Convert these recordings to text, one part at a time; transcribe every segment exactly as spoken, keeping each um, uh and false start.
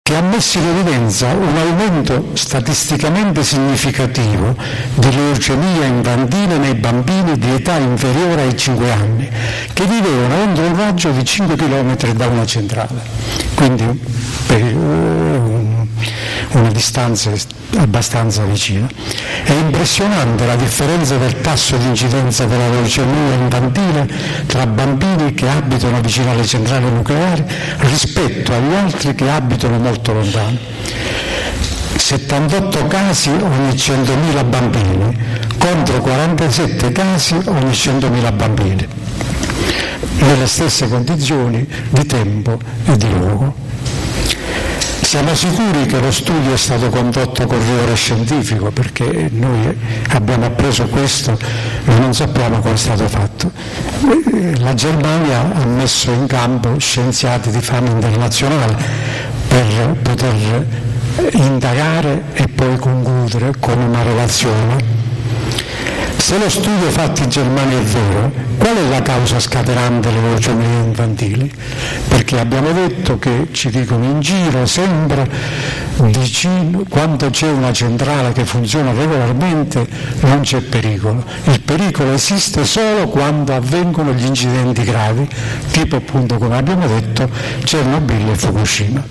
che ha messo in evidenza un aumento statisticamente significativo di leucemia infantile nei bambini di età inferiore ai cinque anni, che vivevano entro un raggio di cinque chilometri da una centrale, quindi per una distanza abbastanza vicina. È impressionante la differenza del tasso di incidenza della leucemia infantile tra bambini che abitano vicino alle centrali nucleari rispetto agli altri che abitano molto lontano. settantotto casi ogni centomila bambini contro quarantasette casi ogni centomila bambini, nelle stesse condizioni di tempo e di luogo. Siamo sicuri che lo studio è stato condotto con rigore scientifico, perché noi abbiamo appreso questo e non sappiamo come è stato fatto. La Germania ha messo in campo scienziati di fama internazionale per poter indagare e poi concludere con una relazione. Se lo studio fatto in Germania è vero, qual è la causa scatenante le leucemie infantili? Perché abbiamo detto che ci dicono in giro sempre, vicino, quando c'è una centrale che funziona regolarmente non c'è pericolo. Il pericolo esiste solo quando avvengono gli incidenti gravi, tipo appunto, come abbiamo detto, Chernobyl e Fukushima.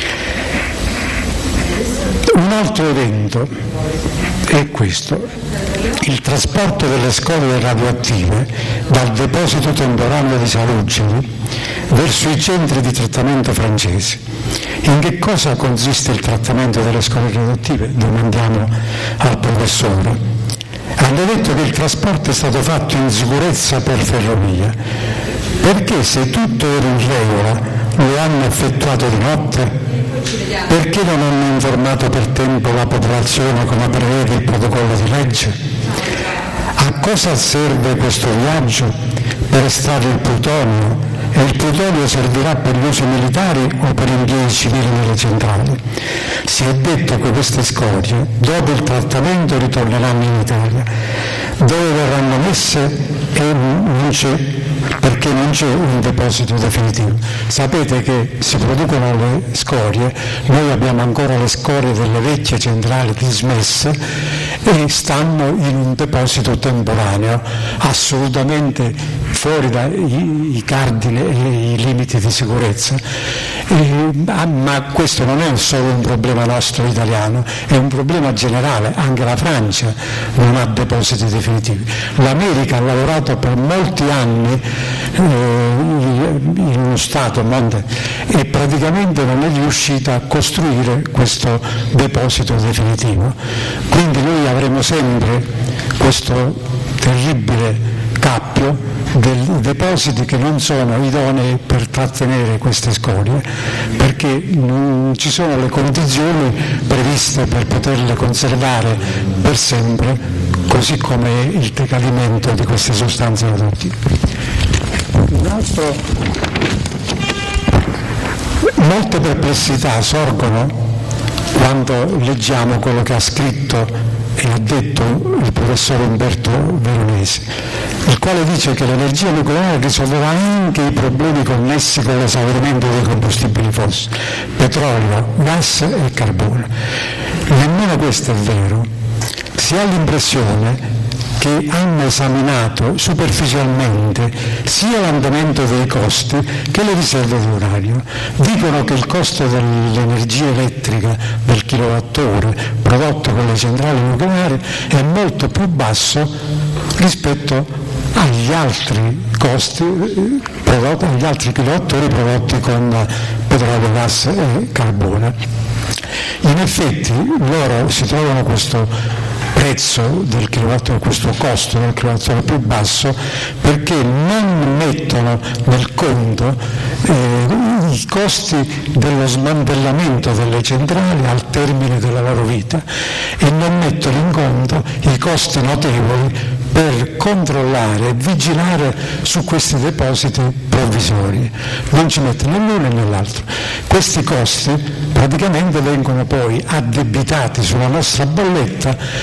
Un altro evento è questo: il trasporto delle scorie radioattive dal deposito temporaneo di Saluggi verso i centri di trattamento francesi. In che cosa consiste il trattamento delle scorie radioattive? Domandiamo al professore. Hanno detto che il trasporto è stato fatto in sicurezza per ferrovia. Perché se tutto era in regola lo hanno effettuato di notte? Perché non hanno informato per tempo la popolazione come prevede il protocollo di legge? A cosa serve questo viaggio? Per estrarre il plutonio? E il plutonio servirà per gli usi militari o per impieghi civili nelle centrali? Si è detto che queste scorie, dopo il trattamento, ritorneranno in Italia, dove verranno messe e non c'è, perché non c'è un deposito definitivo. Sapete che si producono le scorie, noi abbiamo ancora le scorie delle vecchie centrali dismesse e stanno in un deposito temporaneo, assolutamente fuori dai cardini e i limiti di sicurezza. E, ma questo non è solo un problema nostro italiano, è un problema generale. Anche la Francia non ha depositi definitivi. L'America ha lavorato per molti anni eh, in uno Stato e praticamente non è riuscita a costruire questo deposito definitivo. Quindi noi avremo sempre questo terribile cappio dei depositi che non sono idonei per trattenere queste scorie, perché non ci sono le condizioni previste per poterle conservare per sempre, così come il decadimento di queste sostanze radioattive. Un altro, molte perplessità sorgono quando leggiamo quello che ha scritto e ha detto il professor Umberto Veronesi, il quale dice che l'energia nucleare risolverà anche i problemi connessi con l'esaurimento dei combustibili fossili, petrolio, gas e carbone. Nemmeno questo è vero. Si ha l'impressione che hanno esaminato superficialmente sia l'andamento dei costi che le riserve di uranio. Dicono che il costo dell'energia elettrica del kilowattora prodotto con le centrali nucleari è molto più basso rispetto agli altri costi prodotti, agli altri kilowattori prodotti con petrolio, gas e carbone. In effetti loro si trovano questo prezzo del kilowattora, questo costo del kilowattora più basso, perché non mettono nel conto eh, i costi dello smantellamento delle centrali al termine della loro vita e non mettono in conto i costi notevoli per controllare e vigilare su questi depositi provvisori. Non ci mettono né l'uno né l'altro. Questi costi praticamente vengono poi addebitati sulla nostra bolletta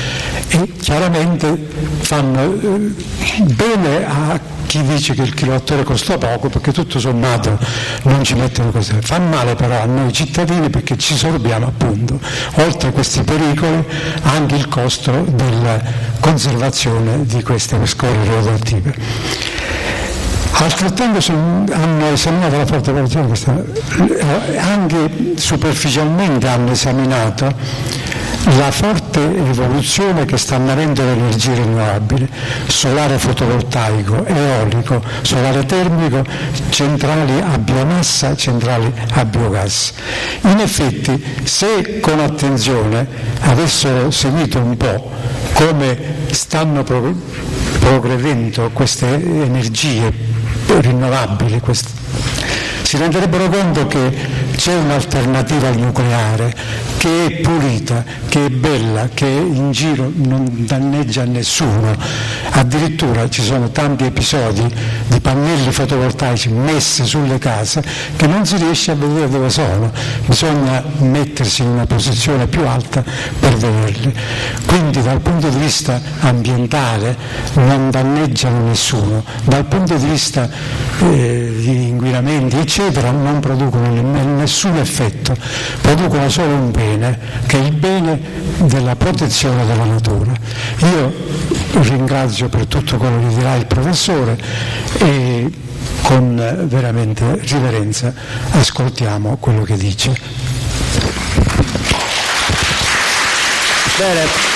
e chiaramente fanno bene a chi dice che il kilowattora costa poco, perché tutto sommato non ci mettono cose. Fa male però a noi cittadini, perché ci sorbiamo appunto, oltre a questi pericoli, anche il costo della conservazione di queste scorie radioattive. Altrettanto hanno esaminato la forte valutazione, anche superficialmente hanno esaminato la forte evoluzione che stanno avendo le energie rinnovabili, solare fotovoltaico, eolico, solare termico, centrali a biomassa, centrali a biogas. In effetti, se con attenzione avessero seguito un po' come stanno progredendo queste energie rinnovabili, queste, si renderebbero conto che c'è un'alternativa al nucleare che è pulita, che è bella, che in giro non danneggia nessuno. Addirittura ci sono tanti episodi di pannelli fotovoltaici messi sulle case che non si riesce a vedere dove sono, bisogna mettersi in una posizione più alta per vederli. Quindi dal punto di vista ambientale non danneggiano nessuno, dal punto di vista eh, di inquinamenti eccetera non producono nessun effetto, producono solo un bene, che è il bene della protezione della natura. Io ringrazio per tutto quello che dirà il professore e con veramente riverenza ascoltiamo quello che dice. Bene.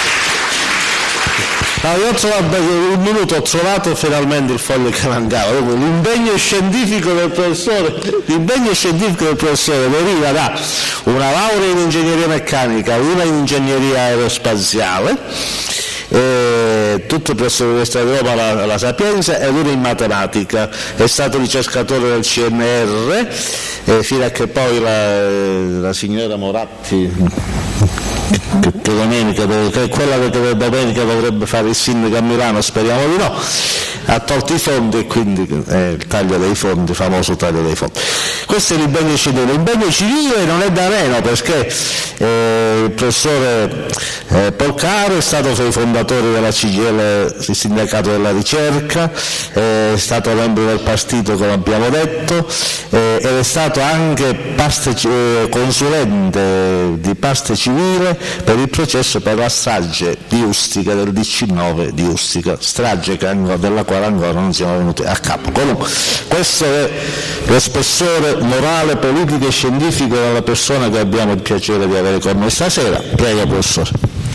No, io ho trovato, un minuto ho trovato finalmente il foglio che mancava. L'impegno scientifico del professore, l'impegno scientifico del professore deriva da una laurea in ingegneria meccanica, una in ingegneria aerospaziale, eh, tutto presso l'Università di Roma la, la Sapienza, e una in matematica. È stato ricercatore del C N R eh, fino a che poi la, la signora Moratti, che, che domenica, che è quella che domenica dovrebbe fare il sindaco a Milano, speriamo di no, ha tolto i fondi, e quindi eh, il taglio dei fondi, famoso taglio dei fondi. Questo è l'impegno civile. L'impegno civile non è da meno, perché eh, il professore eh, Polcaro è stato fra i fondatori della C G I L, il sindacato della ricerca, eh, è stato membro del partito, come abbiamo detto, eh, ed è stato anche parte, eh, consulente di parte civile per il processo per la strage di Ustica del diciannove di Ustica, strage che ancora, della quale ancora non siamo venuti a capo. Comunque, questo è lo spessore morale, politico e scientifico della persona che abbiamo il piacere di avere con noi stasera. Prego, professore.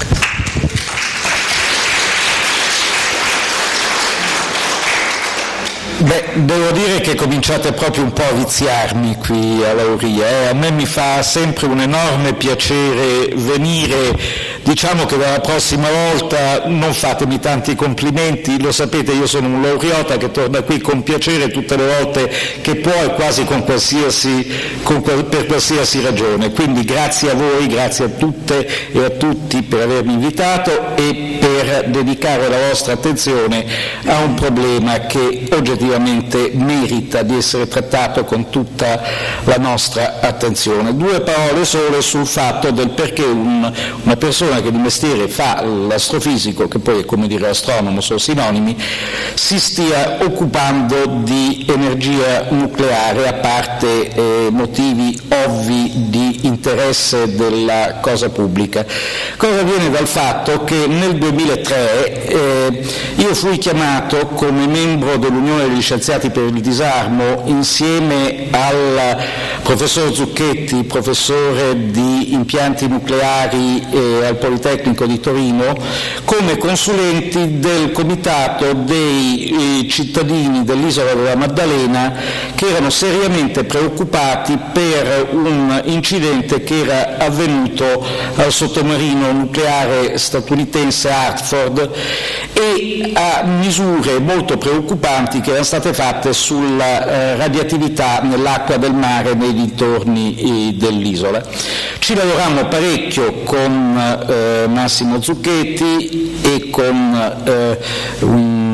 Beh, devo dire che cominciate proprio un po' a viziarmi qui a Lauria. Eh? A me mi fa sempre un enorme piacere venire. Diciamo che dalla prossima volta non fatemi tanti complimenti, lo sapete, io sono un laureata che torna qui con piacere tutte le volte che può e quasi con qualsiasi, con, per qualsiasi ragione. Quindi grazie a voi, grazie a tutte e a tutti per avermi invitato e per dedicare la vostra attenzione a un problema che oggettivamente merita di essere trattato con tutta la nostra attenzione. Due parole sole sul fatto del perché un, una persona che di mestiere fa l'astrofisico, che poi è come dire astronomo, sono sinonimi, si stia occupando di energia nucleare, a parte eh, motivi ovvi di interesse della cosa pubblica. Cosa viene dal fatto che nel duemilatré eh, io fui chiamato come membro dell'Unione degli Scienziati per il Disarmo insieme al professor Zucchetti, professore di impianti nucleari eh, al Politecnico di Torino, come consulenti del comitato dei eh, cittadini dell'isola della Maddalena che erano seriamente preoccupati per un incidente che era avvenuto al sottomarino nucleare statunitense Hartford e a misure molto preoccupanti che erano state fatte sulla eh, radioattività nell'acqua del mare nei dintorni eh, dell'isola. Ci lavorammo parecchio con eh, Massimo Zucchetti e con eh, un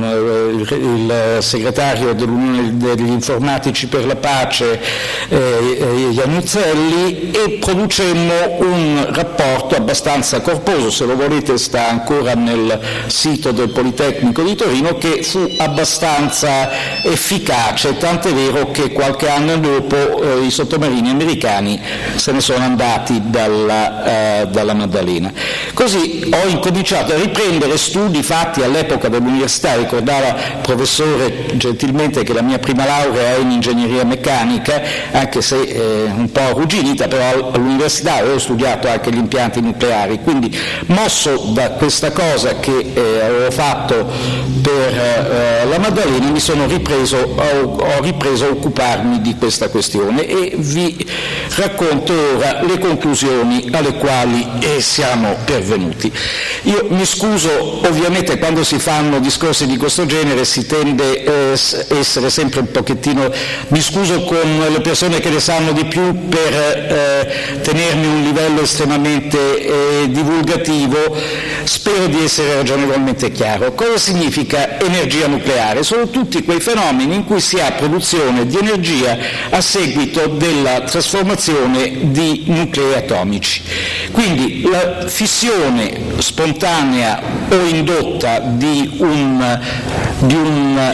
il, il segretario dell'Unione degli Informatici per la Pace eh, Iannuzzelli, e producemmo un rapporto abbastanza corposo, se lo volete sta ancora nel sito del Politecnico di Torino, che fu abbastanza efficace, tant'è vero che qualche anno dopo eh, i sottomarini americani se ne sono andati dalla, eh, dalla Maddalena. Così ho incominciato a riprendere studi fatti all'epoca dell'università. Ricordava il professore gentilmente che la mia prima laurea è in ingegneria meccanica, anche se eh, un po' arrugginita, però all'università avevo studiato anche gli impianti nucleari, quindi mosso da questa cosa che eh, avevo fatto per eh, la Maddalena mi sono ripreso, ho, ho ripreso a occuparmi di questa questione e vi racconto ora le conclusioni alle quali eh, siamo pervenuti. Io mi scuso, ovviamente quando si fanno discorsi di questo genere si tende a eh, essere sempre un pochettino, mi scuso con le persone che ne sanno di più per eh, tenermi un livello estremamente eh, divulgativo, spero di essere ragionevolmente chiaro. Cosa significa energia nucleare? Sono tutti quei fenomeni in cui si ha produzione di energia a seguito della trasformazione di nuclei atomici. Quindi la fissione spontanea o indotta di un, di un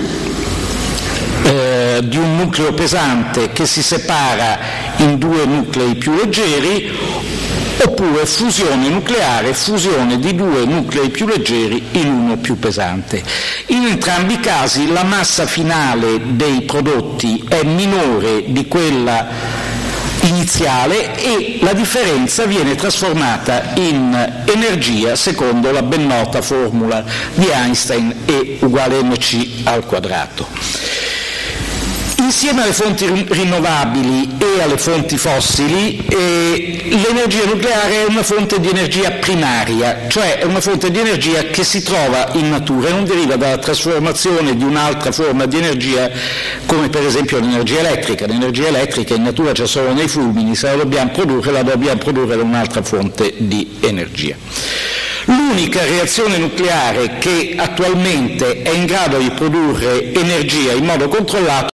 Eh, di un nucleo pesante che si separa in due nuclei più leggeri, oppure fusione nucleare, fusione di due nuclei più leggeri in uno più pesante. In entrambi i casi la massa finale dei prodotti è minore di quella iniziale e la differenza viene trasformata in energia secondo la ben nota formula di Einstein, E uguale mc al quadrato. Insieme alle fonti rinnovabili e alle fonti fossili, eh, l'energia nucleare è una fonte di energia primaria, cioè è una fonte di energia che si trova in natura e non deriva dalla trasformazione di un'altra forma di energia, come per esempio l'energia elettrica. L'energia elettrica in natura c'è solo nei fulmini, se la dobbiamo produrre la dobbiamo produrre da un'altra fonte di energia. L'unica reazione nucleare che attualmente è in grado di produrre energia in modo controllato